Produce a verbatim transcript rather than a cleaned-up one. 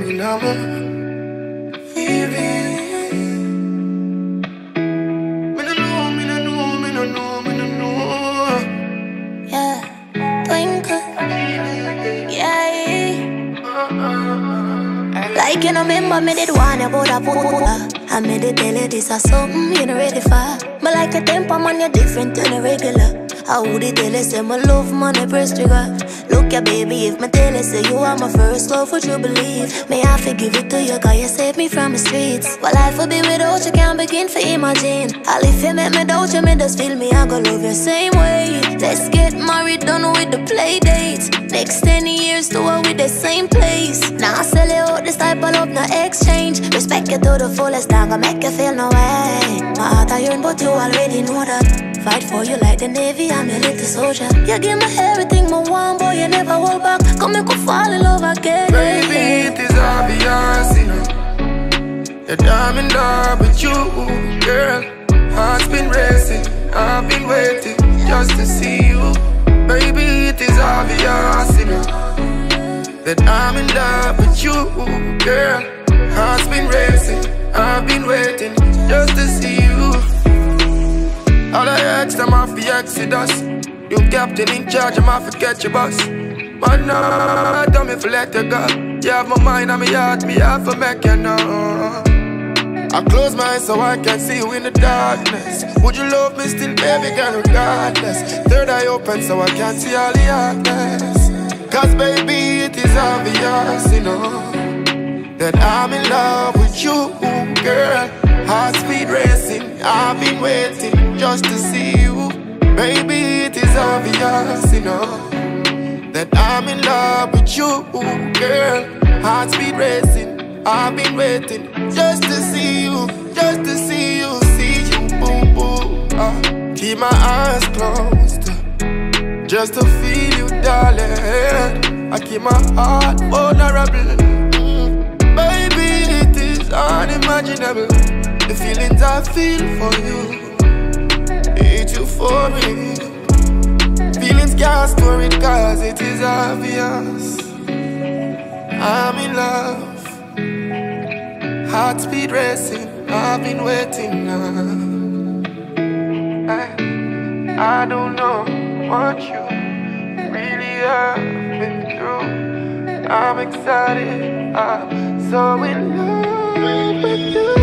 me now, me feeling. Me no know, me no know, me no know, me no know. Yeah, twinkle. Yeah. Like you know, remember me did one about a boy. I made it tell you this is something you not ready for. But like a temper man, you're different than a regular. I would it tell you say my love man, I press trigger. Look ya baby, if me tell you say you are my first love, would you believe? May I forgive it to you, cause you saved me from the streets. Well, life would be without you, can't begin to imagine. All if you make me doubt you, me just feel me, I gon' love you same way. Let's get married, done with the play dates. Next ten years to her with the same place. Now I sell you out this type of love, no exchange. Respect you to the fullest, I'm gonna make you feel no way. My heart I yearn, but you already know that. Fight for you like the Navy, I'm your little soldier. You give me everything, my one boy, you never hold back. Come make me fall in love again. Baby, it is obvious, you know, that I'm in love with you, girl. Heart's been racing, I've been waiting just to see you. Baby, it is obvious, you know, that I'm in love with you, girl. Heart's been racing, I've been waiting just to see you. All I ask, I'm off the Exodus. You captain in charge, I'm off to catch your bus. But no, don't me for let you go. You have my mind and my heart, me have to make you know. I close my eyes so I can see you in the darkness. Would you love me still, baby girl, regardless? Third eye open so I can see all the darkness. Cause baby, it is obvious, you know, that I'm in love with you, girl. Heart speed racing, I've been waiting just to see you. Baby, it is obvious, you know, that I'm in love with you, girl. Heart speed racing, I've been waiting just to see you, just to see you, see you, boom, boom. Uh, keep my eyes closed, just to feel you, darling. I keep my heart vulnerable. Mm. Baby, it is unimaginable, the feelings I feel for you. It's you for me. Feelings can't store it cause it is obvious. I'm in love. Heart speed racing, I've been waiting now. I, I don't know what you really have been through. I'm excited, I'm so in love with you.